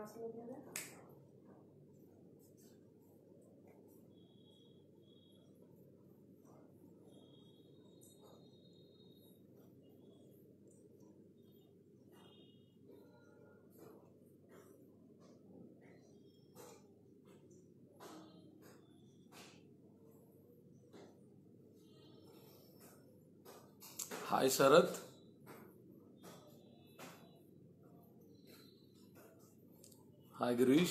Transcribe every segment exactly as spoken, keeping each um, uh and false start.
Hi Sharath. Hi Girish.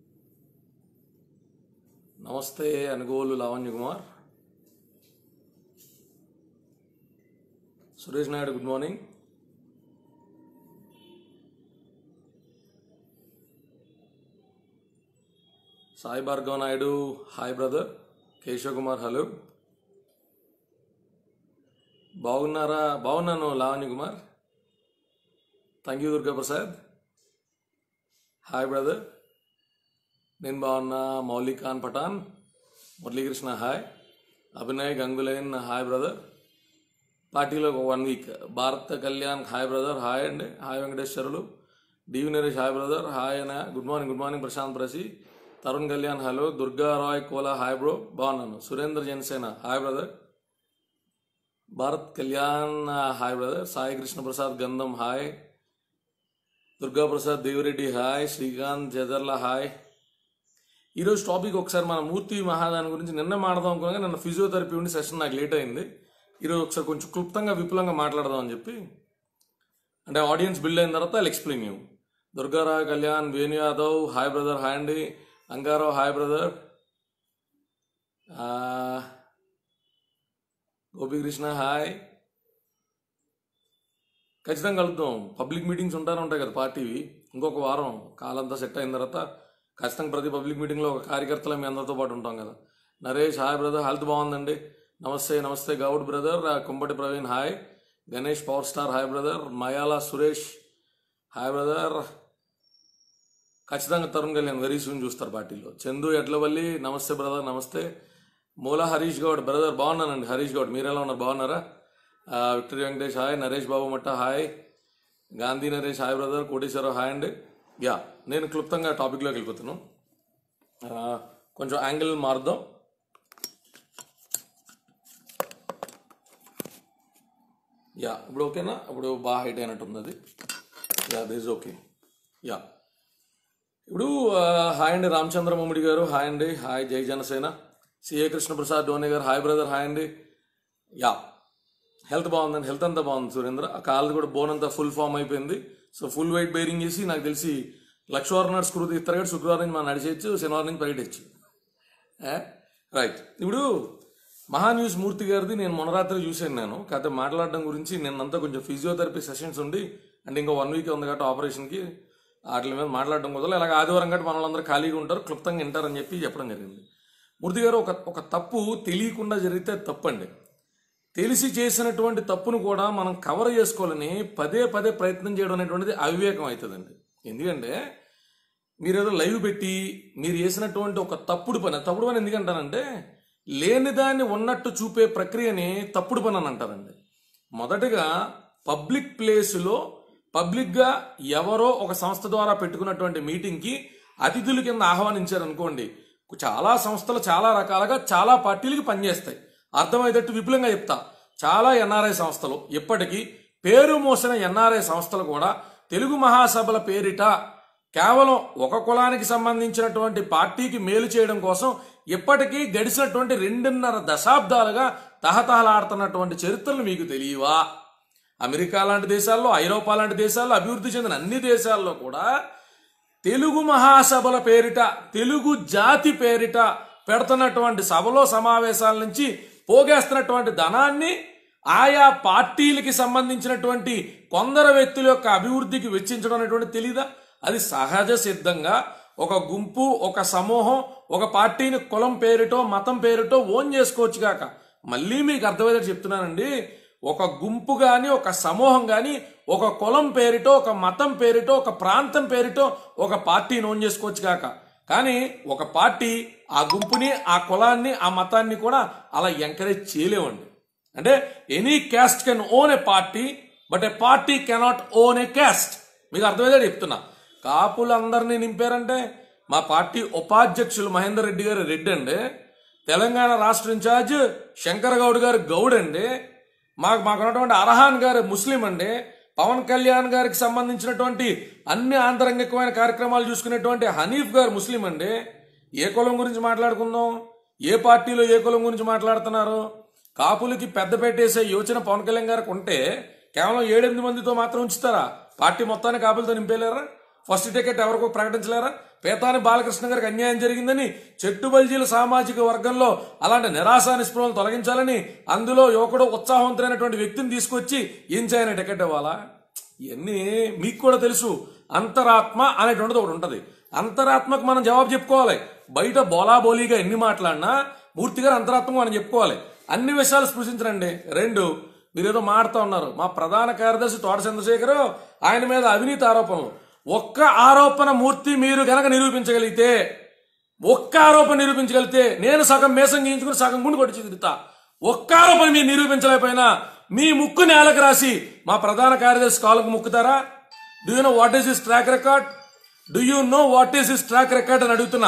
Namaste Anugolu Lavanya Kumar. Suresh Naidu, good morning. Sai Bhargav Naidu, hi brother. Keshav Kumar, hello. బాగున్నారా? బాగున్నాను Lavanya Kumar. Thank you Durga Prasad. Hi brother, నేను బాగున్నా. Maulik Khan Pathan, Muralikrishna hi. Abhinay గంగులైన్ hi brother. పార్టీలో ఒక one week. Bharat Kalyan hi brother, hi అండి. Hi Venkateswarlu. DV Naresh hi brother, hi అన్న. Good morning good morning Prashant ప్రసి. Tarun Kalyan hello. Durga Rai Kola hi bro, బాగున్నాను. Surendra Janasena hi brother. Bharat Kalyan hi brother. Sai Krishna Prasad Gandham hi. Durga Prasad Devireddy hi. Srikanth Jadarla hi. ఈరోజు టాపిక్ ఒకసారి మన మూర్తి మహాదాని గురించి నిన్న మాట్లాడదాం అనుకున్నాగా నిన్న ఫిజియోథెరపీ ఉండి సెషన్ నాకు లేట్ అయింది. ఈరోజు ఒకసారి కొంచెం క్లుప్తంగా విపులంగా మాట్లాడదాం అని చెప్పి, అంటే ఆడియన్స్ బిల్డ్ అయిన తర్వాత I explain you. Durgarao Kalyan, Venu Yadav hi brother, hi అండి. Angarao hi brother. Gopikrishna hi. ఖచ్చితంగా కలుద్దాం. పబ్లిక్ మీటింగ్స్ ఉంటానే ఉంటాయి కదా పార్టీవి. ఇంకొక వారం కాలంతా సెట్ అయిన తర్వాత ఖచ్చితంగా ప్రతి పబ్లిక్ మీటింగ్లో ఒక కార్యకర్తలు మీ అందరితో పాటు ఉంటాం కదా. నరేష్ హాయ్ బ్రదర్, హెల్త్ బాగుందండి. నమస్తే నమస్తే Goud brother. Kumpati Praveen hi. Ganesh power star hi brother. Mayala Suresh hi brother. ఖచ్చితంగా తరుణ్ కళ్యాణ్ వెరీ సూన్ చూస్తారు పార్టీలో. చందు ఎడ్లవల్లి నమస్తే బ్రదర్, నమస్తే. మూల హరీష్ గౌడ్ బ్రదర్, బాగున్నానండి. హరీష్ గౌడ్ మీరు ఎలా ఉన్నారు? బాగున్నారా? Victory Venkatesh hi. Naresh Babu Matta hi. Gandhi Naresh hi brother. Koteswararao hi అండి. యా, నేను క్లుప్తంగా టాపిక్లోకి వెళ్ళిపోతున్నాను. కొంచెం యాంగిల్ మారుద్దాం. యా, ఇప్పుడు ఓకేనా? ఇప్పుడు బాగా హైట్ అయినట్టుంది అది. Yeah, this okay. యా, ఇప్పుడు హాయ్ అండి. రామచంద్ర ముమ్మిడి గారు హాయ్ అండి. హాయ్. జై జనసేన. సిఏ కృష్ణప్రసాద్ డోనే గారు హాయ్ బ్రదర్, హాయ్ అండి. యా, హెల్త్ బాగుందండి. హెల్త్ అంతా బాగుంది సురేంద్ర. ఆ కాలు కూడా బోన్ అంతా ఫుల్ ఫామ్ అయిపోయింది. సో ఫుల్ వెయిట్ బేరింగ్ చేసి నాకు తెలిసి లక్షవారం నాడు స్క్రూ తీస్తారు కాబట్టి శుక్రవారం నుంచి మనం నడిచేయచ్చు, శనివారం నుంచి పరిగెట్టచ్చు. రైట్. ఇప్పుడు మహాన్యూస్ మూర్తి గారిది నేను మొనరాత్రి చూశాను. నేను కాకపోతే మాట్లాడడం గురించి నిన్నంతా కొంచెం ఫిజియోథెరపీ సెషన్స్ ఉండి, అంటే ఇంకో వన్ వీక్ ఉంది కాబట్టి ఆపరేషన్కి వాటి మీద మాట్లాడడం కుదరదు. ఇలాగ ఆదివారం కాబట్టి మనల్ందరూ ఖాళీగా ఉంటారు, క్లుప్తంగా వింటారని చెప్పి చెప్పడం జరిగింది. మూర్తి గారు, ఒక ఒక తప్పు తెలియకుండా జరిగితే తప్పండి. తెలిసి చేసినటువంటి తప్పును కూడా మనం కవర్ చేసుకోవాలని పదే పదే ప్రయత్నం చేయడం అనేటువంటిది అవివేకం అవుతుందండి. ఎందుకంటే మీరేదో లైవ్ పెట్టి మీరు చేసినటువంటి ఒక తప్పుడు పని, తప్పుడు పని ఎందుకంటానంటే లేని దాన్ని ఉన్నట్టు చూపే ప్రక్రియని తప్పుడు పని అని అంటారండి. మొదటగా పబ్లిక్ ప్లేస్లో పబ్లిక్గా ఎవరో ఒక సంస్థ ద్వారా పెట్టుకున్నటువంటి మీటింగ్కి అతిథుల కింద ఆహ్వానించారనుకోండి, చాలా సంస్థలు చాలా రకాలుగా చాలా పార్టీలకి పనిచేస్తాయి. అర్థమయ్యేటట్టు విపులంగా చెప్తా. చాలా ఎన్ఆర్ఐ సంస్థలు, ఇప్పటికీ పేరు మోసిన ఎన్ఆర్ఐ సంస్థలు కూడా తెలుగు మహాసభల పేరిట కేవలం ఒక కులానికి సంబంధించినటువంటి పార్టీకి మేలు చేయడం కోసం ఇప్పటికీ గడిచినటువంటి రెండున్నర దశాబ్దాలుగా తహతహలాడుతున్నటువంటి చరిత్రలు మీకు తెలియవా? అమెరికా లాంటి దేశాల్లో, ఐరోపా లాంటి దేశాల్లో, అభివృద్ధి చెందిన అన్ని దేశాల్లో కూడా తెలుగు మహాసభల పేరిట, తెలుగు జాతి పేరిట పెడుతున్నటువంటి సభలో సమావేశాల నుంచి పోగేస్తున్నటువంటి ధనాన్ని ఆయా పార్టీలకి సంబంధించినటువంటి కొందరు వ్యక్తుల యొక్క అభివృద్ధికి వెచ్చించడం అనేటువంటి తెలీదా? అది సహజ సిద్ధంగా ఒక గుంపు, ఒక సమూహం ఒక పార్టీని కులం పేరుటో మతం పేరుటో ఓన్ చేసుకోవచ్చు కాక, మళ్ళీ మీకు అర్థమయ్యేది చెప్తున్నానండి, ఒక గుంపు కానీ ఒక సమూహం కానీ ఒక కులం పేరుటో ఒక మతం పేరుటో ఒక ప్రాంతం పేరుటో ఒక పార్టీని ఓన్ చేసుకోవచ్చు కాక, కానీ ఒక పార్టీ ఆ గుంపుని ఆ కులాన్ని ఆ మతాన్ని కూడా అలా ఎంకరేజ్ చేయలేవండి. అంటే any caste can own a party but a party cannot own a caste. మీకు అర్థమయ్యేది చెప్తున్నా. కాపులందరినీ నింపారంటే మా పార్టీ ఉపాధ్యక్షులు మహేందర్ రెడ్డి గారు రెడ్డి అండి, తెలంగాణ రాష్ట్ర ఇన్ఛార్జ్ శంకర్ గౌడ్ గారు గౌడ్ అండి, మాకు మాకున్నటువంటి అర్హాన్ గారు ముస్లిం అండి, పవన్ కళ్యాణ్ గారికి సంబంధించినటువంటి అన్ని ఆంతరంగికమైన కార్యక్రమాలు చూసుకునేటువంటి హనీఫ్ గారు ముస్లిం అండి. ఏ కులం గురించి మాట్లాడుకుందాం? ఏ పార్టీలో ఏ కులం గురించి మాట్లాడుతున్నారు? కాపులకి పెద్ద పెట్టేసే యోచన పవన్ కళ్యాణ్ గారికి ఉంటే కేవలం ఏడెనిమిది మందితో మాత్రం ఉంచుతారా? పార్టీ మొత్తాన్ని కాపులతో నింపేలేరా? ఫస్ట్ టికెట్ ఎవరికో ప్రకటించలేరా? పేతాని బాలకృష్ణ గారికి అన్యాయం జరిగిందని చెట్టుబల్జీల సామాజిక వర్గంలో అలాంటి నిరాశా నిస్పృహలు తొలగించాలని అందులో యువకుడు ఉత్సాహవంతులైనటువంటి వ్యక్తిని తీసుకొచ్చి ఏం చేయని టికెట్ ఇవ్వాలా? ఇవన్నీ మీకు కూడా తెలుసు. అంతరాత్మ అనేటువంటిది ఒకటి ఉంటుంది. అంతరాత్మకు మనం జవాబు చెప్పుకోవాలి. బయట బోలాబోలీగా ఎన్ని మాట్లాడినా మూర్తిగా అంతరాత్మకు మనం చెప్పుకోవాలి. అన్ని విషయాలు స్పృశించరండి. రెండు, మీరేదో మాడుతూ ఉన్నారు. మా ప్రధాన కార్యదర్శి తోట చంద్రశేఖర్ ఆయన మీద అవినీతి ఆరోపణలు. ఒక్క ఆరోపణ మూర్తి మీరు గనక నిరూపించగలిగితే, ఒక్క ఆరోపణ నిరూపించగలిగితే నేను సగం మేసం గీయించుకుని సగం గుండు కొట్టి తిరుగుతా. ఒక్క ఆరోపణ మీరు నిరూపించలేకపోయినా మీ ముక్కు నేలకు రాసి మా ప్రధాన కార్యదర్శి కాళ్ళకు ముక్కుతారా? Do you know what is his track record? Do you know what is his track record అని అడుగుతున్నా.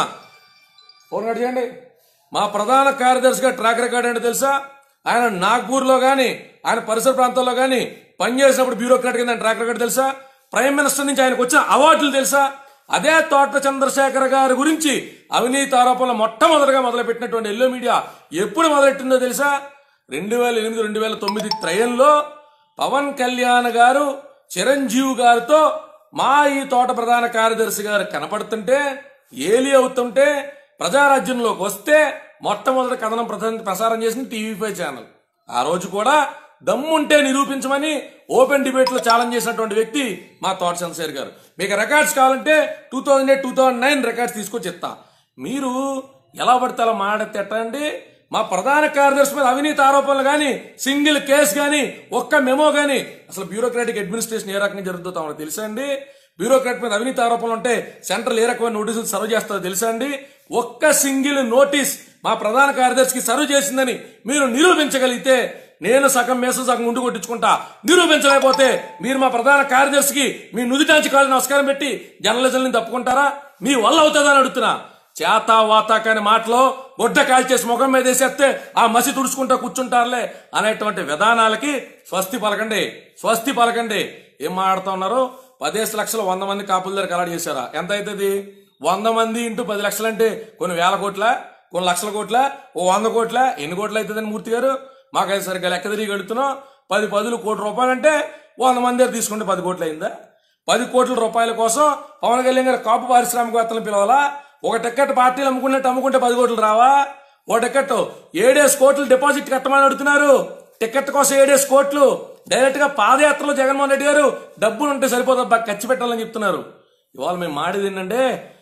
ఫోన్ కట్ చేయండి. మా ప్రధాన కార్యదర్శిగా ట్రాక్ రికార్డ్ అంటే తెలుసా? ఆయన నాగ్పూర్లో కానీ ఆయన పరిసర ప్రాంతాల్లో కానీ పనిచేసినప్పుడు బ్యూరోక్రాట్ కింద ట్రాక్ రికార్డ్ తెలుసా? ప్రైమ్ మినిస్టర్ నుంచి ఆయనకు వచ్చిన అవార్డులు తెలుసా? అదే తోట చంద్రశేఖర్ గారి గురించి అవినీతి ఆరోపణలు మొట్టమొదటిగా మొదలుపెట్టినటువంటి ఎల్లో మీడియా ఎప్పుడు మొదలెట్టిందో తెలుసా? రెండు వేల ఎనిమిది రెండు వేల తొమ్మిది త్రయంలో పవన్ కళ్యాణ్ గారు చిరంజీవి గారితో మా ఈ తోట ప్రధాన కార్యదర్శి గారు కనపడుతుంటే, ఏలి అవుతుంటే ప్రజారాజ్యంలోకి వస్తే మొట్టమొదటి కథనం ప్రసారం చేసిన టీవీ ఫైవ్ ఛానల్. ఆ రోజు కూడా దమ్ముంటే నిరూపించమని ఓపెన్ డిబేట్ లో ఛాలెంజ్ చేసినటువంటి వ్యక్తి మా తోట చంద్రశేఖర్ గారు. మీకు రికార్డ్స్ కావాలంటే two thousand eight two thousand nine records తీసుకొచ్చి ఇస్తా. మీరు ఎలా పడితే అలా మాడితే ఎట్లా అండి? మా ప్రధాన కార్యదర్శి మీద అవినీతి ఆరోపణలు కానీ, సింగిల్ కేసు కానీ, ఒక్క మెమో కానీ, అసలు బ్యూరోక్రాటిక్ అడ్మినిస్ట్రేషన్ ఏ రకంగా జరుగుతుందో మనకు తెలుసా అండి? బ్యూరోక్రాట్ మీద అవినీతి ఆరోపణలు ఉంటే సెంట్రల్ ఏ రకమైన నోటీసులు సర్వ్ చేస్తుందో తెలుసా అండి? ఒక్క సింగిల్ నోటీస్ మా ప్రధాన కార్యదర్శికి సర్వ్ చేసిందని మీరు నిరూపించగలిగితే నేను సగం మేసం సగం ఉండి కొట్టించుకుంటా. నిరూపించలేకపోతే మీరు మా ప్రధాన కార్యదర్శికి మీ నుదిటాంచి కాళ్ళు నమస్కారం పెట్టి జర్నలిజంని తప్పుకుంటారా? మీ వల్ల అవుతుందని అడుగుతున్నా. చేతా వాతా కాని మాటలో గొడ్డ కాల్చేసి ముఖం మీద వేసేస్తే ఆ మసి తుడుచుకుంటా కూర్చుంటారులే అనేటువంటి విధానాలకి స్వస్తి పలకండి, స్వస్తి పలకండి. ఏం మాట్లాడుతూ ఉన్నారు? పదేసి లక్షలు వంద మంది కాపుల దగ్గర కలాడి చేశారా? ఎంత అవుతుంది? వంద మంది ఇంటూ పది లక్షలు అంటే కొన్ని వేల కోట్ల, కొన్ని లక్షల కోట్ల, ఓ వంద కోట్ల, ఎన్ని కోట్లు అవుతుందని మూర్తి గారు మాకైతే సరిగ్గా లెక్క తిరిగి అడుగుతున్నాం. పది పదులు కోటి రూపాయలు అంటే వంద మంది దగ్గర తీసుకుంటే పది కోట్లు అయిందా? పది కోట్ల రూపాయల కోసం పవన్ కళ్యాణ్ గారు కాపు పారిశ్రామికవేత్తలను పిలవాలా? ఒక టికెట్ పార్టీలు అమ్ముకున్నట్టు అమ్ముకుంటే పది కోట్లు రావా? ఓ టికెట్ ఏడేసి కోట్లు డిపాజిట్ కట్టమని అడుగుతున్నారు. టికెట్ కోసం ఏడేసి కోట్లు డైరెక్ట్ గా పాదయాత్రలో జగన్మోహన్ రెడ్డి గారు డబ్బులు ఉంటే సరిపోతా ఖర్చు పెట్టాలని చెప్తున్నారు. ఇవాళ మేము మాడేది ఏంటంటే,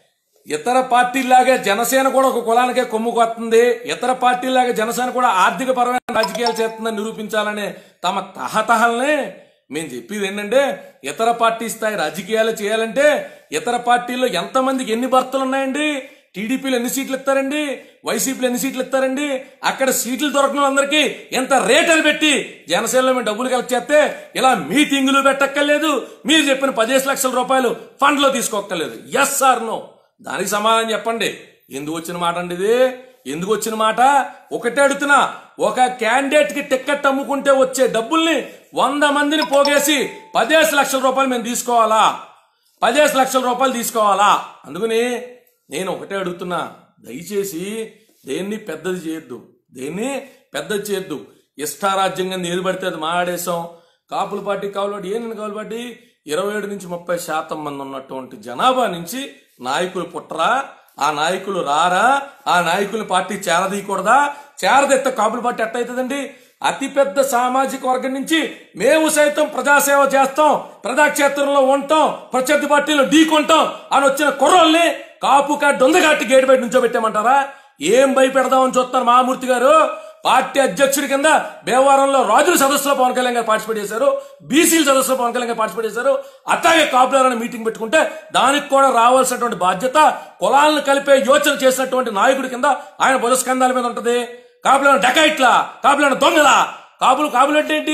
ఇతర పార్టీలాగే జనసేన కూడా ఒక కులానికే కొమ్ముకొస్తుంది, ఇతర పార్టీలాగే జనసేన కూడా ఆర్థిక పరమైన రాజకీయాలు చేస్తుందని నిరూపించాలనే తమ తహతహల్ని మేము చెప్పేది ఏంటంటే, ఇతర పార్టీ స్థాయి రాజకీయాలు చేయాలంటే ఇతర పార్టీల్లో ఎంతమందికి ఎన్ని భర్తలు ఉన్నాయండి? టీడీపీలో ఎన్ని సీట్లు ఇస్తారండి? వైసీపీలో ఎన్ని సీట్లు ఇస్తారండి? అక్కడ సీట్లు దొరకని అందరికీ ఎంత రేట్లు పెట్టి జనసేనలో మేము డబ్బులు కలెక్ట్ చేస్తే ఇలా మీటింగులు పెట్టక్కర్లేదు, మీరు చెప్పిన పదిహేను లక్షల రూపాయలు ఫండ్ లో తీసుకోక్కర్లేదు. Yes are no? దానికి సమాధానం చెప్పండి. ఎందుకు వచ్చిన మాట అండి ఇది? ఎందుకు వచ్చిన మాట? ఒకటే అడుగుతున్నా. ఒక క్యాండిడేట్ కి టికెట్ అమ్ముకుంటే వచ్చే డబ్బుల్ని వంద మందిని పోగేసి పదిహేను లక్షల రూపాయలు మేము తీసుకోవాలా? పదిహేను లక్షల రూపాయలు తీసుకోవాలా? అందుకని నేను ఒకటే అడుగుతున్నా, దయచేసి దేన్ని పెద్దది చేయొద్దు, దేన్ని పెద్దది చేయొద్దు. ఇష్టారాజ్యంగా ఏది పడితే అది మాట్లాడేసాం. కాపుల పార్టీ కాపుల పార్టీ ఏంటంటే కాపుల పార్టీ ఇరవై ఏడు నుంచి ముప్పై శాతం మంది ఉన్నటువంటి జనాభా నుంచి నాయకులు పుట్టరా? ఆ నాయకులు రారా? ఆ నాయకుల పార్టీ చేరదీయకూడదా? చేరదెత్త కాపుల పార్టీ ఎట్ట అవుతుందండి? అతిపెద్ద సామాజిక వర్గం నుంచి మేము సైతం ప్రజాసేవ చేస్తాం, ప్రజాక్షేత్రంలో ఉంటాం, ప్రత్యర్థి పార్టీలో ఢీకొంటాం అని వచ్చిన కుర్రోల్ని కాపు దొందగాట్టి గేటు బయట నుంచో పెట్టామంటారా? ఏం భయపెడదామని చూస్తున్నారు మహామూర్తి గారు? పార్టీ అధ్యక్షుడి కింద భీమవరంలో రాజుల సదస్సులో పవన్ కళ్యాణ్ గారు పార్టిసిపేట్ చేశారు, బీసీల సదస్సులో పవన్ కళ్యాణ్ గారు పార్టిసిపేట్ చేశారు. అట్లాగే కాపులారని మీటింగ్ పెట్టుకుంటే దానికి కూడా రావాల్సినటువంటి బాధ్యత కులాలను కలిపే యోచన చేసినటువంటి నాయకుడి కింద ఆయన భుజస్కంధాల మీద ఉంటది. కాపులను డకైట్లా, కాపులను దొంగలా, కాపులు కాపులు అంటే ఏంటి?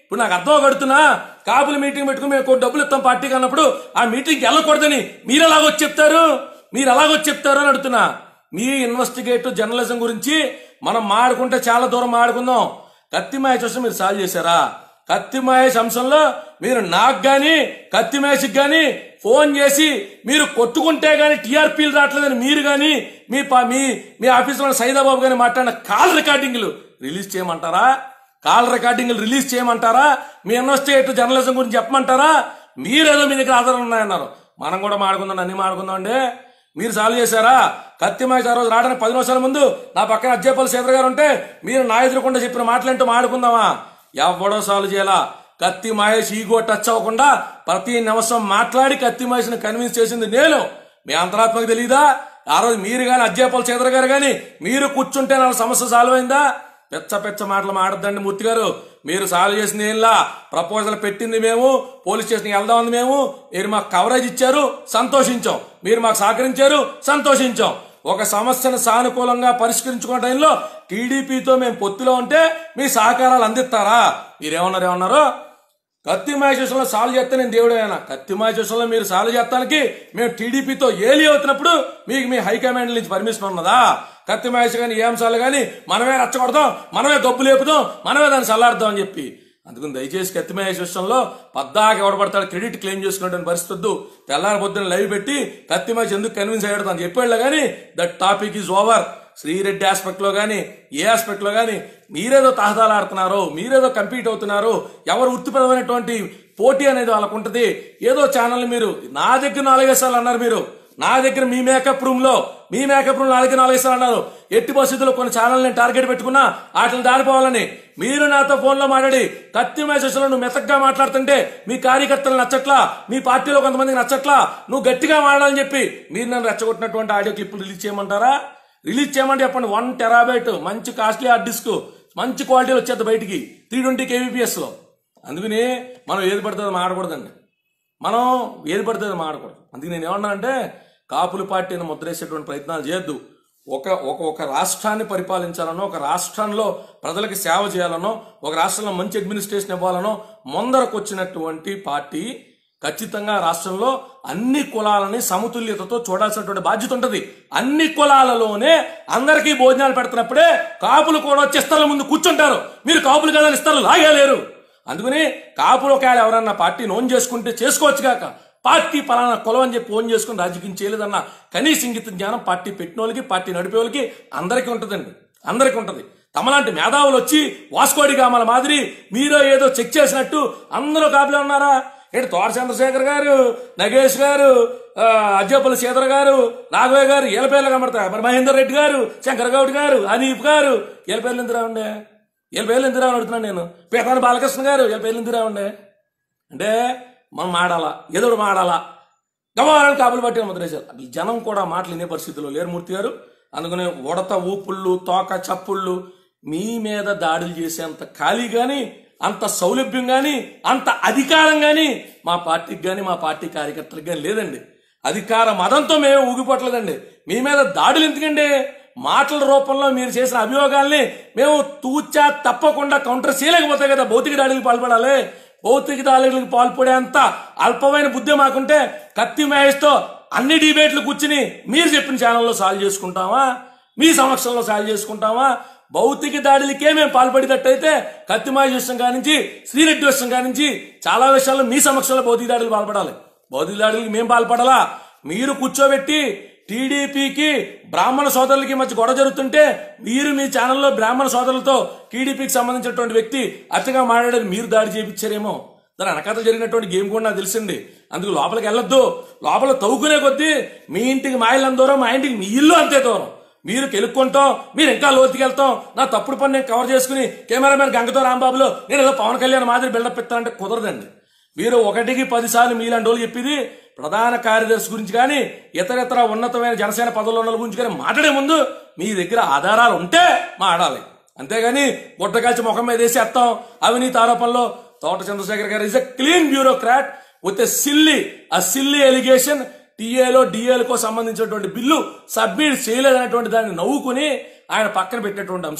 ఇప్పుడు నాకు అర్థం కడుతున్నా, కాపులు మీటింగ్ పెట్టుకుని మేము డబ్బులు ఇస్తాం పార్టీకి అన్నప్పుడు ఆ మీటింగ్కి వెళ్ళకూడదని మీరు ఎలాగొచ్చి చెప్తారు మీరు ఎలాగొచ్చి చెప్తారు అని అడుగుతున్నా. మీ ఇన్వెస్టిగేటివ్ జర్నలిజం గురించి మనం మాడుకుంటే చాలా దూరం మాడుకుందాం. కత్తి మహేష్ విషయం మీరు సాల్వ్ చేశారా? కత్తి మహేష్ అంశంలో మీరు నాకు గాని కత్తి మహేష్కి గాని ఫోన్ చేసి మీరు కొట్టుకుంటే గాని టీఆర్పీలు రావట్లేదని మీరు గాని మీ మీ మీ ఆఫీసులో సైదాబాబు గాని మాట్లాడిన కాల్ రికార్డింగ్లు రిలీజ్ చేయమంటారా? కాల్ రికార్డింగ్లు రిలీజ్ చేయమంటారా? మీ ఇన్వెస్టిగేటివ్ జర్నలిజం గురించి చెప్పమంటారా? మీరేదో మీ దగ్గర ఆధారాలు ఉన్నాయన్నారు. మనం కూడా మాడుకుందాం, అన్ని మాడుకుందాం అండి. మీరు సాల్వ్ చేశారా? కత్తి మహేష్ ఆ రోజు రావడానికి పది నిమిషాల ముందు నా పక్కన అజ్జేపల్లి శ్రీధర్ గారు ఉంటే మీరు నా ఎదురుకుండా చెప్పిన మాటలంటూ మాడుకుందామా? ఎవడో సాల్వ్ చేయాలా? కత్తి మహేష్ ఈగో టచ్ అవ్వకుండా ప్రతి నిమిషం మాట్లాడి కత్తి మహేష్ ని కన్విన్స్ చేసింది నేను. మీ అంతరాత్మకు తెలియదా? ఆ రోజు మీరు గాని అజ్జేపల్లి శ్రీధర్ గారు గాని మీరు కూర్చుంటే నా సమస్య సాల్వ్ అయిందా? పెచ్చ పెచ్చ మాటలు మాడద్దండి మూర్తి గారు. మీరు సాల్వ్ చేసింది ఏంలా? ప్రపోజల్ పెట్టింది మేము, పోలీస్ స్టేషన్కి వెళ్దామంది మేము. మీరు మాకు కవరేజ్ ఇచ్చారు, సంతోషించాం. మీరు మాకు సహకరించారు, సంతోషించాం. ఒక సమస్యను సానుకూలంగా పరిష్కరించుకునే టైంలో టీడీపీతో మేము పొత్తులో ఉంటే మీ సహకారాలు అందిస్తారా? మీరేమన్నారు ఏమన్నారు? కత్తి మహేష్ విషయంలో సాల్వ్ చేస్తే నేను దేవుడేనా? కత్తి మహేష్ విషయంలో మీరు సాల్వ్ చేస్తానికి మేము టీడీపీతో ఏలి అవుతున్నప్పుడు మీకు మీ హైకమాండ్ నుంచి పర్మిషన్ ఉన్నదా? కత్తి మహేష్ కానీ ఏ అంశాలు కానీ మనమే రచ్చగొడదాం, మనమే గబ్బు లేపుదాం, మనమే దాన్ని చల్లారుదాం అని చెప్పి. అందుకని దయచేసి కత్తి మహేష్ విషయంలో పద్దాక ఎవడబడతాడు క్రెడిట్ క్లెయిమ్ చేసుకునే పరిస్థితి వద్దు. తెల్లారి పొద్దున్న లైవ్ పెట్టి కత్తి మహేష్ ఎందుకు కన్విన్స్ అయ్యాడు అని చెప్పేళ్ళ కానీ that topic is over. Sri Reddy aspect లో గానీ ఏ ఆస్పెక్ట్ లో గానీ మీరేదో తహదాలు ఆడుతున్నారు, మీరేదో కంపీట్ అవుతున్నారు. ఎవరు వృత్తిపరమైనటువంటి పోటీ అనేది వాళ్ళకు ఉంటుంది. ఏదో ఛానల్ మీరు నా దగ్గర నాలుగేసార్లు అన్నారు, మీరు నా దగ్గర మీ మేకప్ రూమ్ లో మీ మేకప్ రూమ్ నా దగ్గర నాలుగేసార్లు అన్నారు. ఎట్టి పరిస్థితుల్లో కొన్ని ఛానల్ నేను టార్గెట్ పెట్టుకున్నా వాటిని దాడిపోవాలని మీరు నాతో ఫోన్ లో మాట్లాడి కత్తి మహేష్ నువ్వు మెత్తగా మాట్లాడుతుంటే మీ కార్యకర్తలు నచ్చట్లా, మీ పార్టీలో కొంతమందికి నచ్చట్లా, నువ్వు గట్టిగా మాట్లాడాలని చెప్పి మీరు నన్ను రెచ్చగొట్టినటువంటి ఆడియో క్లిప్లు రిలీజ్ చేయమంటారా? రిలీజ్ చేయమంటే చెప్పండి. వన్ టెరాబైట్ మంచి కాస్ట్లీ హార్డ్ డిస్క్ మంచి క్వాలిటీలో వచ్చేది బయటికి త్రీ ట్వంటీ కేవీపీఎస్ లో. అందుకని మనం ఏది పడుతుందో మాడకూడదండి, మనం ఏది పడుతుందో మాడకూడదు. అందుకే నేను ఏమన్నానంటే కాపుల పార్టీని ముద్రేసేటువంటి ప్రయత్నాలు చేయొద్దు. ఒక ఒక ఒక రాష్ట్రాన్ని పరిపాలించాలనో, ఒక రాష్ట్రంలో ప్రజలకు సేవ చేయాలనో, ఒక రాష్ట్రంలో మంచి అడ్మినిస్ట్రేషన్ ఇవ్వాలనో ముందరకు వచ్చినటువంటి పార్టీ ఖచ్చితంగా రాష్ట్రంలో అన్ని కులాలని సమతుల్యతతో చూడాల్సినటువంటి బాధ్యత ఉంటుంది. అన్ని కులాలలోనే అందరికీ భోజనాలు పెడుతున్నప్పుడే కాపులు కూడా వచ్చి ఇస్తాల ముందు కూర్చుంటారు. మీరు కాపులు కదా ఇస్తాలు లాగేలేరు. అందుకని కాపులు ఒకవేళ ఎవరన్నా పార్టీ నోన్ చేసుకుంటే చేసుకోవచ్చు కాక పార్టీ పలానా కులం అని చెప్పి ఓన్ చేసుకుని రాజకీయం చేయలేదన్న కనీస ఇంగిత జ్ఞానం పార్టీ పెట్టిన వాళ్ళకి పార్టీ నడిపే వాళ్ళకి అందరికీ ఉంటుందండి, అందరికీ ఉంటుంది. తమలాంటి మేధావులు వచ్చి వాస్కోడి గామల మాదిరి మీరో ఏదో చెక్ చేసినట్టు అందరూ కాపులే ఉన్నారా? ఏంటి తోట చంద్రశేఖర్ గారు, నగేష్ గారు, అజ్జేపల్లి శ్రీధర్ గారు, రాఘవయ్య గారు వీళ్ళ పేర్లు కనబడతాయి. మరి మహేందర్ రెడ్డి గారు, శంకర్ గౌడ్ గారు, హనీఫ్ గారు వీళ్ళ పేర్లు ఎందుకు రావండే? వీళ్ళ పేర్లు ఎందుకు రావని అడుగుతున్నాను నేను. పీతాని బాలకృష్ణ గారు వీళ్ళ పేర్లు ఎందుకు రావండే? అంటే మనం మాడాలా, ఏదో మాడాలా, గవాలని కాపులు పట్టిన ముద్రేశారు. జనం కూడా మాటలు వినే పరిస్థితుల్లో లేరు మూర్తి గారు. అందుకనే ఉడత ఊపుళ్ళు, తోక చప్పుళ్ళు, మీ మీద దాడులు చేసేంత ఖాళీ గాని, అంత సౌలభ్యం గాని, అంత అధికారం గాని మా పార్టీకి గాని మా పార్టీ కార్యకర్తలకు గాని లేదండి. అధికార మదంతో మేము ఊగిపోవట్లేదండి. మీ మీద దాడులు ఎందుకండి? మాటల రూపంలో మీరు చేసిన అభియోగాల్ని మేము తూచా తప్పకుండా కౌంటర్ చేయలేకపోతాయి కదా. భౌతిక దాడులకు పాల్పడాలి. భౌతిక దాడులకు పాల్పడేంత అల్పమైన బుద్ధి మాకుంటే కత్తి మహేష్తో అన్ని డిబేట్లు కూర్చుని మీరు చెప్పిన ఛానల్లో సాల్వ్ చేసుకుంటామా? మీ సమక్షంలో సాల్వ్ చేసుకుంటామా? భౌతిక దాడులకే మేము పాల్పడేటట్టయితే కత్తి మహేష్ విషయం కానించి శ్రీరెడ్డి విషయం కానించి చాలా విషయాల్లో మీ సమక్షంలో భౌతిక దాడులు పాల్పడాలి. భౌతిక దాడులకి మేము పాల్పడాలా? మీరు కూర్చోబెట్టి టీడీపీకి బ్రాహ్మణ సోదరులకి మధ్య గొడవ జరుగుతుంటే మీరు మీ ఛానల్లో బ్రాహ్మణ సోదరులతో టీడీపీకి సంబంధించినటువంటి వ్యక్తి అచ్చగా మాట్లాడేది మీరు దాడి చేయించారేమో. దాని వెనకాతలు జరిగినటువంటి గేమ్ కూడా నాకు తెలిసింది. అందుకు లోపలికి వెళ్ళొద్దు. లోపల తవ్వుకునే కొద్దీ మీ ఇంటికి మా ఇల్లు అంత దూరం, మా ఇంటికి మీ ఇల్లు అంతే దూరం. మీరు కెలుక్కుంటాం, మీరు ఇంకా లోతుకి వెళ్తాం. నా తప్పుడు పని నేను కవర్ చేసుకుని కెమెరామెన్ గంగతో రాంబాబులో నేను ఏదో పవన్ కళ్యాణ్ మాదిరి బిల్డప్ ఇస్తానంటే కుదరదండి. మీరు ఒకటికి పదిసార్లు మీలాంటి వాళ్ళు చెప్పింది ప్రధాన కార్యదర్శి గురించి కానీ ఇతర ఇతర ఉన్నతమైన జనసేన పదవుల్లో ఉన్న గురించి కానీ మాట్లాడే ముందు మీ దగ్గర ఆధారాలు ఉంటే మాట్లాడాలి. అంతేగాని గుట్టకాల్చి ముఖం మీద వేసి ఎత్తాం అవినీతి ఆరోపణలో. తోట చంద్రశేఖర్ గారు is a clean bureaucrat with a silly ఆ సిల్లీ ఎలిగేషన్. టీఏలో డిఏలకో సంబంధించినటువంటి బిల్లు సబ్మిట్ చేయలేదనేటువంటి దాన్ని నవ్వుకుని ఆయన పక్కన పెట్టినటువంటి అంశం.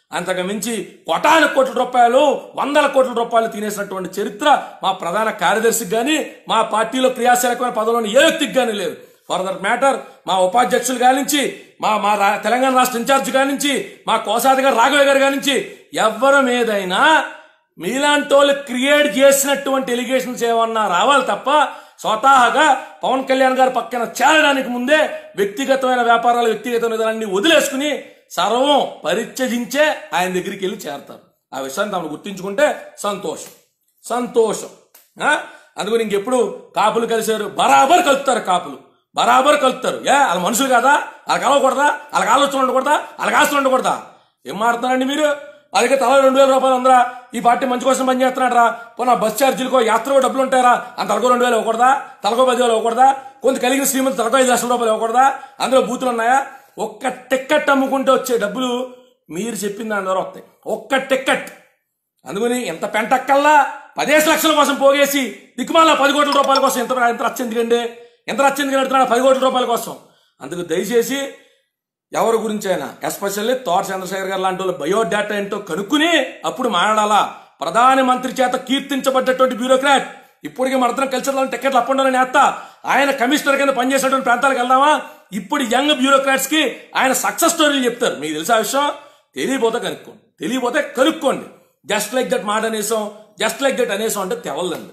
అంతకు మించి కోటాను కోట్ల రూపాయలు వందల కోట్ల రూపాయలు తినేసినటువంటి చరిత్ర మా ప్రధాన కార్యదర్శికి కానీ మా పార్టీలో క్రియాశీలకమైన పదవులను ఏ వ్యక్తికి కానీ లేదు. ఫర్ దట్ మ్యాటర్ మా ఉపాధ్యక్షులు కానించి మా మా తెలంగాణ రాష్ట్ర ఇన్ఛార్జ్ కానించి మా కోశాధికారి రాఘవయ్య గారు కానించి ఎవరి మీదైనా మీలాంటి వాళ్ళు క్రియేట్ చేసినటువంటి ఎలిగేషన్స్ ఏమన్నా రావాలి తప్ప స్వతహాగా పవన్ కళ్యాణ్ గారు పక్కన చేరడానికి ముందే వ్యక్తిగతమైన వ్యాపారాలు వ్యక్తిగతమైన విధానాన్ని వదిలేసుకుని సర్వం పరిత్యజించే ఆయన దగ్గరికి వెళ్ళి చేరతారు. ఆ విషయాన్ని తమను గుర్తించుకుంటే సంతోషం సంతోషం అందుకని ఇంకెప్పుడు కాపులు కలిశారు బరాబర్ కలుపుతారు. కాపులు బరాబర్ కలుపుతారు. ఏ వాళ్ళ మనుషులు కదా, వాళ్ళకి కలవకూడదా, వాళ్ళకి ఆలోచన ఉండకూడదా, వాళ్ళకి ఆస్తులు ఉండకూడదా? ఏం మారుతున్నారండి మీరు? అలాగే తల రెండు వేల రూపాయలు ఉందరా, ఈ పార్టీ మంచి కోసం పనిచేస్తున్నాడు రా, పోనా బస్ ఛార్జీలకో యాత్రకో డబ్బులు ఉంటారా, అంత తలకో రెండు వేలు ఇవ్వకూడదా, తలకో పదివేలు ఇవ్వకూడదా, కొంత కలిగిన శ్రీమంతి తలకో ఐదు లక్షల రూపాయలు ఇవ్వకూడదా? అందులో బూతులు ఉన్నాయా? ఒక్క టిక్కెట్ అమ్ముకుంటే వచ్చే డబ్బులు మీరు చెప్పిన దాని ద్వారా వస్తాయి. ఒక్క టిక్కెట్. అందుకని ఎంత పెంటక్కల్లా పదిహేను లక్షల కోసం పోగేసి దిక్కుమాల పది కోట్ల రూపాయల కోసం ఎంత ఎంత రచ్చెందుకండి, ఎంత రచ్చెందుకు నడుతున్నాడు పది కోట్ల రూపాయల కోసం. అందుకు దయచేసి ఎవరి గురించి అయినా ఎస్పెషల్లీ తోట చంద్రశేఖర్ గారు లాంటి వాళ్ళు బయోడేటా ఏంటో కనుక్కుని అప్పుడు మాట్లాడాలా. ప్రధాని మంత్రి చేత కీర్తించబడ్డటువంటి బ్యూరోక్రాట్ ఇప్పటికీ మనందరం కలిసి టికెట్లు అప్పండాలని నేస్తా ఆయన కమిషనర్ కింద పనిచేసేటువంటి ప్రాంతాలకు వెళ్దామా? ఇప్పుడు యంగ్ బ్యూరోక్రాట్స్ కి ఆయన సక్సెస్ స్టోరీలు చెప్తారు. మీకు తెలిసే విషయం తెలియపోతే కనుక్కోండి, తెలియపోతే కనుక్కోండి. జస్ట్ లైక్ దట్ మాట అనేసాం, జస్ట్ లైక్ దట్ అనేసాం అంటే తెవలదండి.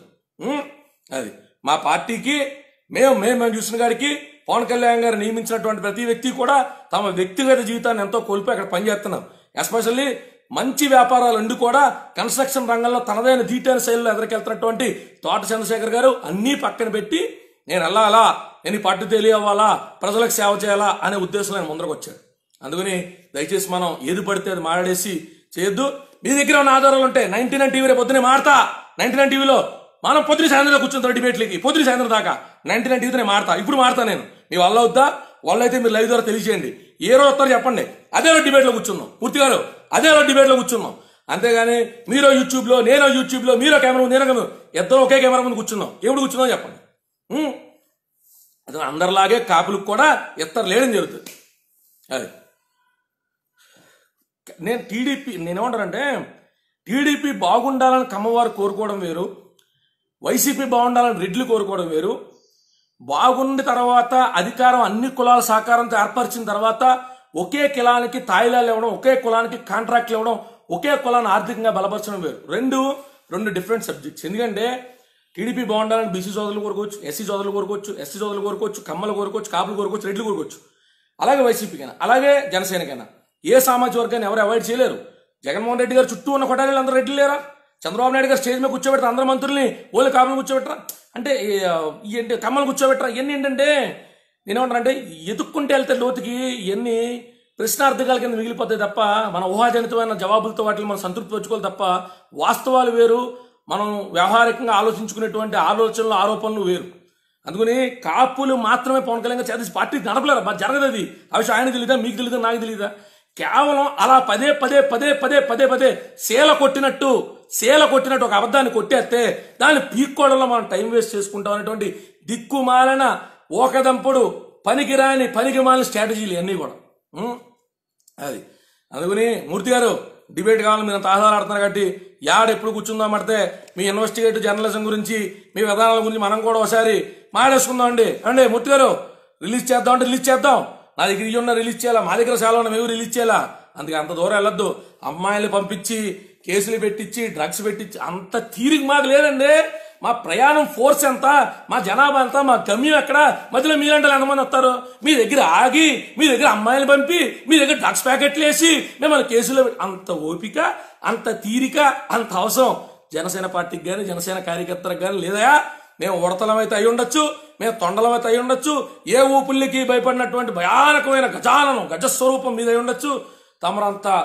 అది మా పార్టీకి మేము మేము మేము చూసిన గారికి పవన్ కళ్యాణ్ గారు నియమించినటువంటి ప్రతి వ్యక్తి కూడా తమ వ్యక్తిగత జీవితాన్ని ఎంతో కోల్పోయి అక్కడ పనిచేస్తున్నారు. ఎస్పెషల్లీ మంచి వ్యాపారాలు అండి కూడా కన్స్ట్రక్షన్ రంగంలో తనదైన దీటైన శైలిలో ఎదురుకెళ్తున్నటువంటి తోట చంద్రశేఖర్ గారు అన్నీ పక్కన పెట్టి నేను వెళ్ళాలా, నేను ఈ పార్టీ తెలియవ్వాలా, ప్రజలకు సేవ చేయాలా అనే ఉద్దేశంలో ఆయన ముందరకు వచ్చాడు. అందుకని దయచేసి మనం ఏది పడితే అది మాట్లాడేసి చేయొద్దు. మీ దగ్గర ఉన్న ఆధారాలు ఉంటాయి. నైన్టీ నైన్ టీవీ రేపు పొద్దునే మాడతా. నైన్టీ నైన్ టీవీలో మనం పొద్దున సాయంత్రం కూర్చుంటారు డిబేట్లకి, పొద్దున సాయంత్రం దాకా నైన్టీ నైన్ టీవీతో మాడతా. ఇప్పుడు మాడతా నేను. మీ వల్ల అవుద్దా? వాళ్ళు అయితే మీరు లైవ్ ద్వారా తెలియజేయండి. ఏ రోజు వస్తారో చెప్పండి, అదే రోజు డిబేట్లో కూర్చున్నాం. పూర్తిగా అదే రోజు డిబేట్లో కూర్చున్నాం. అంతేగాని మీరో యూట్యూబ్ లో, నేనో యూట్యూబ్ లో, మీరో కెమెరా ముందు, నేనో కెమెరా, ఇద్దరు ఒకే కెమెరా ముందు కూర్చున్నాం. ఎప్పుడు కూర్చున్నాం చెప్పండి. అదే అందరిలాగే కాపులకు కూడా ఇద్దరు లేడని జరుగుతుంది. అది నేను టీడీపీ నేనేమంటానంటే టీడీపీ బాగుండాలని కమ్మవారు కోరుకోవడం వేరు, వైసీపీ బాగుండాలని రెడ్లు కోరుకోవడం వేరు. బాగుండి తర్వాత అధికారం అన్ని కులాల సహకారంతో ఏర్పరిచిన తర్వాత ఒకే కులానికి తాయిలాలు ఇవ్వడం, ఒకే కులానికి కాంట్రాక్ట్లు ఇవ్వడం, ఒకే కులాన్ని ఆర్థికంగా బలపరచడం వేరు. రెండు రెండు డిఫరెంట్ సబ్జెక్ట్స్. ఎందుకంటే టీడీపీ బాగుండాలని బీసీ సోదరులు కోరుకోవచ్చు, ఎస్సీ సోదరులు కోరుకోవచ్చు, ఎస్సీ సోదరులు కోరుకోవచ్చు, కమ్మలు కోరుకోవచ్చు, కాపులు కోరుకోవచ్చు, రెడ్లు కోరుకోవచ్చు. అలాగే వైసీపీకైనా, అలాగే జనసేనకైనా ఏ సామాజిక వర్గాన్ని ఎవరు అవాయిడ్ చేయలేరు. జగన్మోహన్ రెడ్డి గారు చుట్టూ ఉన్న కొట్టాలి అందరూ రెడ్లు లేరా? చంద్రబాబు నాయుడు గారు స్టేజ్ మీద కూర్చోబెడతారు అందరు మంత్రుల్ని, ఓళ్ళు కాపులు కూర్చోబెట్టరా, అంటే ఏంటి కమ్మలు కూర్చోబెట్టరా? ఇవన్నీ ఏంటంటే నేనేమంటానంటే ఎదుక్కుంటే వెళ్తే లోతుకి ఇవన్నీ ప్రశ్నార్థకాల కింద మిగిలిపోతాయి తప్ప మన ఊహాజనితమైన జవాబులతో వాటిని మనం సంతృప్తి వచ్చుకోవాలి తప్ప వాస్తవాలు వేరు, మనం వ్యవహారికంగా ఆలోచించుకునేటువంటి ఆలోచనలు ఆరోపణలు వేరు. అందుకని కాపులు మాత్రమే పవన్ కళ్యాణ్ గారు చేసి పార్టీ నడపలేరు. మరి జరగదు అది. ఆ విషయం ఆయన తెలియదా, మీకు తెలియదా, నాకు తెలియదా? కేవలం అలా పదే పదే పదే పదే పదే పదే సేల కొట్టినట్టు సేల కొట్టినట్టు ఒక అబద్ధాన్ని కొట్టేస్తే దాన్ని పీక్కోవడంలో మనం టైం వేస్ట్ చేసుకుంటాం అనేటువంటి దిక్కుమాలిన ఓకదంపుడు పనికిరాని పనికిమాలిన స్ట్రాటజీలు అన్నీ కూడా అది. అందుకని మూర్తి గారు డిబేట్ కావాలని మీరు అంత ఆధారాడుతున్నారు కాబట్టి యాడ్ ఎప్పుడు కూర్చుందామంటే మీ ఇన్వెస్టిగేటివ్ జర్నలిజం గురించి, మీ విధానాల గురించి మనం కూడా ఒకసారి మాట్లాడేసుకుందాం అండి. అండి మూర్తి గారు రిలీజ్ చేద్దాం అంటే రిలీజ్ చేద్దాం. నా దగ్గర ఇవి ఉన్న రిలీజ్ చేయాలా, మా దగ్గర చాలా ఉన్న మేము రిలీజ్ చేయాలా. అందుకే అంత దూరం వెళ్ళొద్దు. అమ్మాయిలు పంపించి కేసులు పెట్టించి డ్రగ్స్ పెట్టించి అంత తీరిక మాకు లేదండి. మా ప్రయాణం ఫోర్స్ ఎంత, మా జనాభా ఎంత, మా గమ్యం ఎక్కడ, మధ్యలో మీరంటే ఎంతమంది వస్తారు? మీ దగ్గర ఆగి మీ దగ్గర అమ్మాయిలు పంపి మీ దగ్గర డ్రగ్స్ ప్యాకెట్లు వేసి మిమ్మల్ని కేసులో అంత ఓపిక, అంత తీరిక, అంత అవసరం జనసేన పార్టీకి కానీ జనసేన కార్యకర్తలకు కానీ లేదా? మేము ఉడతలం అయితే అయి ఉండొచ్చు, మేము తొండలం అయితే అయి ఉండొచ్చు, ఏ ఊపుల్లికి భయపడినటువంటి భయానకమైన గజాలను గజస్వరూపం మీద అయి ఉండొచ్చు. తమరంతా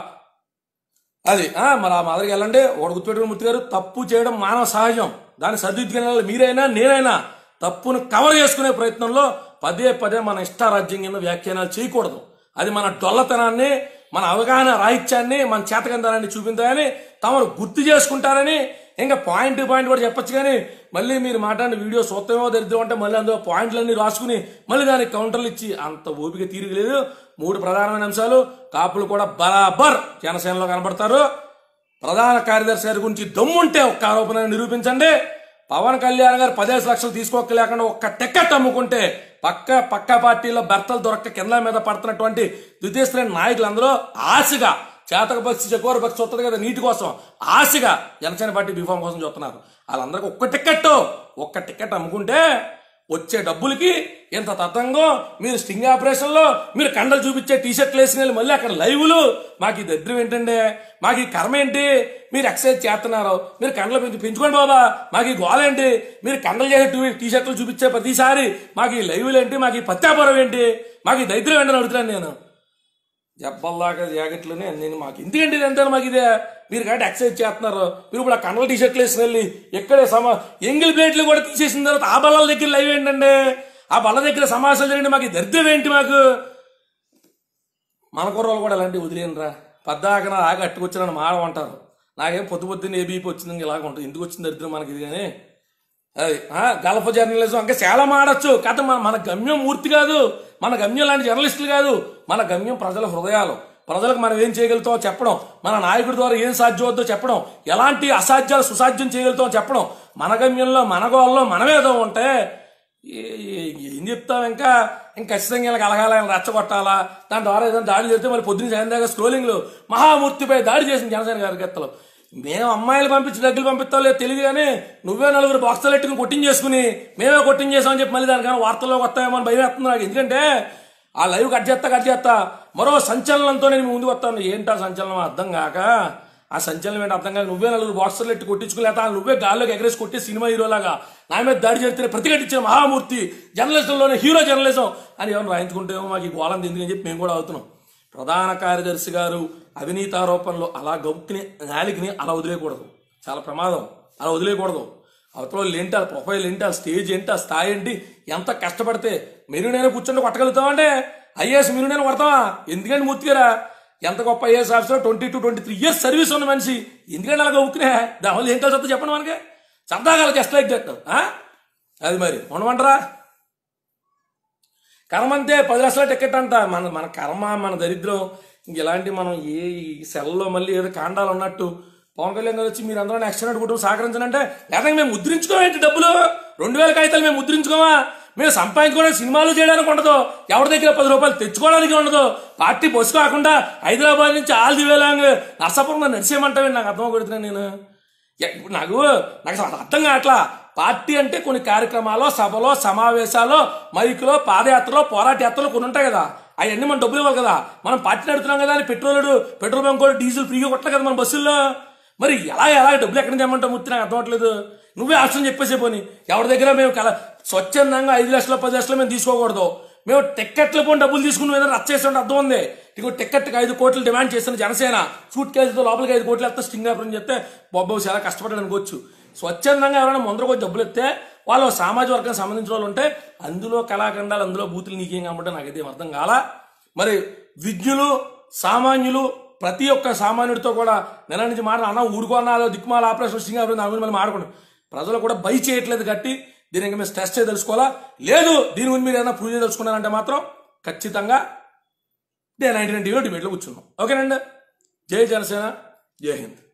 అది మరి ఆ మాదిరికి వెళ్ళండి. ఒకటి గుర్తుపెట్టుకుని మూర్తి గారు, తప్పు చేయడం మానవ సహజం. దాన్ని సరిదిద్దుకునే మీరైనా నేనైనా తప్పును కవర్ చేసుకునే ప్రయత్నంలో పదే పదే మన ఇష్టారాజ్యం కింద వ్యాఖ్యానాలు చేయకూడదు. అది మన డొల్లతనాన్ని, మన అవగాహన రాహిత్యాన్ని, మన చేతకంతనాన్ని చూపించాలని తమరు గుర్తు చేసుకుంటారని ఇంకా పాయింట్ టు పాయింట్ కూడా చెప్పొచ్చు, కానీ మళ్ళీ మీరు మాట్లాడిన వీడియో సొత్తమేమో దరిద్రం అంటే మళ్ళీ అందులో పాయింట్లన్నీ రాసుకుని మళ్ళీ దానికి కౌంటర్లు ఇచ్చి అంత ఓపిక తీరగలేదు. మూడు ప్రధానమైన అంశాలు, కాపులు కూడా బరాబర్ జనసేనలో కనబడతారు. ప్రధాన కార్యదర్శి గారి గురించి దమ్ముంటే ఒక్క ఆరోపణ నిరూపించండి. పవన్ కళ్యాణ్ గారు పదిహేను లక్షలు తీసుకోలేకుండా ఒక్క టికెట్ అమ్ముకుంటే పక్క పక్క పార్టీలో భర్తలు దొరక్క కింద మీద పడుతున్నటువంటి ద్వితీయ శ్రేణి నాయకులందరూ ఆశగా చేతక పక్షి చకోర పక్షి వస్తుంది కదా నీటి కోసం ఆశగా జనసేన పార్టీ బీఫామ్ కోసం చూస్తున్నారు. వాళ్ళందరికీ ఒక్క టికెట్ ఒక్క టికెట్ అమ్ముకుంటే వచ్చే డబ్బులకి ఎంత తతంగం. మీరు స్టింగ్ ఆపరేషన్ లో మీరు కండలు చూపించే టీషర్ట్లు వేసిన మళ్ళీ అక్కడ లైవ్లు. మాకు ఈ దరిద్రం ఏంటండి, మాకు ఈ కర్మ ఏంటి? మీరు ఎక్సర్సైజ్ చేస్తున్నారు, మీరు కండలు పెంచు పెంచుకోండి బాబా. మాకు ఈ గోల ఏంటి? మీరు కండలు చేసే టీషర్ట్లు చూపించే ప్రతిసారి మాకు ఈ లైవ్లు ఏంటి? మాకు ఈ పత్యాపురం ఏంటి? మాకు ఈ దరిద్రం ఏంటని అడుగుతున్నాను నేను. జబ్బల్లాగా జాకెట్లోనే నేను మాకు ఎందుకంటే ఎంత మాకు ఇదే. మీరు కాబట్టి ఎక్సర్సైజ్ చేస్తున్నారు, మీరు ఇప్పుడు ఆ కండల టీషర్ట్లు వేసిన వెళ్ళి ఎక్కడే సమా ఎంగిల్ ప్లేట్లు కూడా తీసేసిన తర్వాత ఆ బల్లల దగ్గర లైవ్ ఏంటండి? ఆ బల్ల దగ్గర సమావేశాలు జరిగింది. మాకు దరిద్రం ఏంటి? మాకు మన కుర్రోళ్ళు కూడా అలాంటివి వదిలేనరా. పద్దాకన ఆగి అట్టుకొచ్చినని మాడమంటారు. నాకేం పొద్దు పొద్దున్న ఏబీపీ వచ్చింది ఇలాగ ఉంటుంది. ఎందుకు వచ్చింది దరిద్రం మనకి ఇది? కానీ అది గల్ఫ్ జర్నలిజం ఇంకా చాలా మాడచ్చు. కాదు మన మన గమ్యం మూర్తి కాదు, మన గమ్యం లాంటి జర్నలిస్టులు కాదు. మన గమ్యం ప్రజల హృదయాలు. ప్రజలకు మనం ఏం చేయగలుగుతామో చెప్పడం, మన నాయకుడి ద్వారా ఏం సాధ్యమవుద్దో చెప్పడం, ఎలాంటి అసాధ్యాలు సుసాధ్యం చేయగలుగుతామో చెప్పడం. మన గమ్యంలో మన గోల్లో మనమేదో ఉంటే ఏం చెప్తాం? ఇంకా ఇంకా ఖచ్చితంగా ఇలా కలగాల రెచ్చగొట్టాలా, దాని ద్వారా ఏదైనా దాడి చేస్తే మరి పొద్దున్న సాయం దాకా స్క్రోలింగ్లు మహామూర్తిపై దాడి చేసిన జనసేన కార్యకర్తలు. మేము అమ్మాయిలు పంపించి డబ్బులు పంపిస్తాం లేదు తెలియదు, కానీ నువ్వే నలుగురు బాక్సులు ఎట్టుకుని కొట్టించేసుకుని మేమే కొట్టించేసామని చెప్పి మళ్ళీ దానికన్నా వార్తల్లోకి వస్తాయేమో అని భయం వేస్తుంది నాకు. ఎందుకంటే ఆ లైవ్ కట్ చేస్తా కట్ చేస్తా మరో సంచలనంతో నేను ముందుకు వస్తాను. ఏంటా సంచలనం అర్థం కాక, ఆ సంచలనం ఏంటి అర్థం కాక నువ్వే నలుగురు బాక్సులు ఎట్టి కొట్టించుకోలేక నువ్వే గాల్లోకి ఎగరేసి కొట్టి సినిమా హీరోలాగా నా మీద దాడి చేస్తే ప్రతిఘటించిన మహామూర్తి జర్నలిజంలోనే హీరో జర్నలిజం అని ఎవరు రాయించుకుంటేమో మాకు ఈ గోళం ఎందుకని చెప్పి మేము కూడా అవుతున్నాం. ప్రధాన కార్యదర్శి గారు అవినీతి ఆరోపణలు అలా గౌక్ని నాలికని అలా వదిలేయకూడదు. చాలా ప్రమాదం. అలా వదిలేయకూడదు. అవతల ఏంటి, ఆ ప్రొఫైల్ ఏంటి, ఆ స్టేజ్ ఏంటి, ఆ స్థాయి ఏంటి, ఎంత కష్టపడితే మీరు నేను కూర్చొని కొట్టగలుగుతామంటే ఐఏఎస్ మీరు నేను కొడతావా? ఎందుకంటే మూర్తిగారా ఎంత గొప్ప IAS officer, twenty two twenty three years service ఉన్న మనిషి. ఎందుకంటే అలాగ ఉక్కినే దానివల్ల ఏం కలిసి వస్తా చెప్పండి మనకి. సరదాగా జస్ట్ లైక్ దట్. అది మరి ఉండమంటారా? కర్మ అంతే. పది లక్షల టికెట్ అంట. మన మన కర్మ, మన దరిద్రం. ఇంక ఇలాంటి మనం ఏ సెల్లో మళ్ళీ ఏదో కాండాలు ఉన్నట్టు పవన్ కళ్యాణ్ గారు వచ్చి మీరు అందరూ నెక్స్ట్ హండ్రెడ్ కుటుంబం సహకరించాలంటే లేదా మేము ముద్రించుకోమేంటి డబ్బులు? రెండు వేల కాగితాలు మేము ముద్రించుకోమా? మేము సంపాదించుకోవడానికి సినిమాలు చేయడానికి ఉండదు, ఎవరి దగ్గర పది రూపాయలు తెచ్చుకోవడానికి ఉండదు. పార్టీ బస్సు కాకుండా హైదరాబాద్ నుంచి ఆల్ ది వేలాంగ్ నర్సాపురం నడిచేయమంటావేంటి? నాకు అర్థం కొడుతున్నాను నేను. నాకు నాకు అసలు అర్థం కావట్లా. పార్టీ అంటే కొన్ని కార్యక్రమాలు, సభలో, సమావేశాలు, మైకులో, పాదయాత్రలో, పోరాట యాత్రలో కొన్ని ఉంటాయి కదా. అవన్నీ మనం డబ్బులు ఇవ్వాలి కదా. మనం పార్టీ నడుతున్నాం కదా అని పెట్రోల్ పెట్రోల్ బంక్ కూడా డీజిల్ ఫ్రీగా కొట్టలేదు కదా మన బస్సుల్లో. మరి ఎలా ఎలా డబ్బులు ఎక్కడ నుంచి ఇవ్వమంటావు మూర్తి? నాకు అర్థం అవ్వట్లేదు. నువ్వే ఆప్షన్ చెప్పేసే పోని. ఎవరి దగ్గర మేము కల స్వచ్ఛందంగా ఐదు లక్షలు పది లక్షలు మేము తీసుకోకూడదు. మేము టిక్కెట్లు పోని డబ్బులు తీసుకుని ఏదైనా రచ్చ చేస్తుంటే అర్థం ఉంది. ఇంకో టిక్కెట్కి ఐదు కోట్లు డిమాండ్ చేసిన జనసేన సూట్ కేసుతో లోపలికి ఐదు కోట్లు వేస్తే స్టింగ్ ఆపరేషన్ చెప్తే బాబు చాలా కష్టపడ్డాడు అనుకోవచ్చు. స్వచ్ఛందంగా ఎవరైనా ముందరకు వచ్చి డబ్బులు ఎత్తే వాళ్ళు సామాజిక వర్గానికి సంబంధించిన వాళ్ళు ఉంటే అందులో కళాఖండాలు, అందులో బూతులు నీకేం కాబట్టి నాకైతే అర్థం కాలా. మరి విజ్ఞులు, సామాన్యులు, ప్రతి ఒక్క సామాన్యుడితో కూడా నెల నుంచి మాట అన్న ఊరుకోన్నా దిక్కుమాల ఆపరేషన్ స్టింగ్ ఆపరేషన్ దాని గురించి మళ్ళీ మాట్లాడుకోండి. ప్రజలు కూడా భయ చేయట్లేదు కట్టి దీనికి మేము స్ట్రెస్ చేయ తెలుసుకోవాలా లేదు. దీని గురించి మీరు ఏదైనా ప్రూవ్ చేయదలుచుకున్నారంటే మాత్రం ఖచ్చితంగా డే నైన్టీ నైన్ టీవీలో డిబేట్లో కూర్చున్నాం. ఓకేనండి. జై జనసేన, జై హింద్.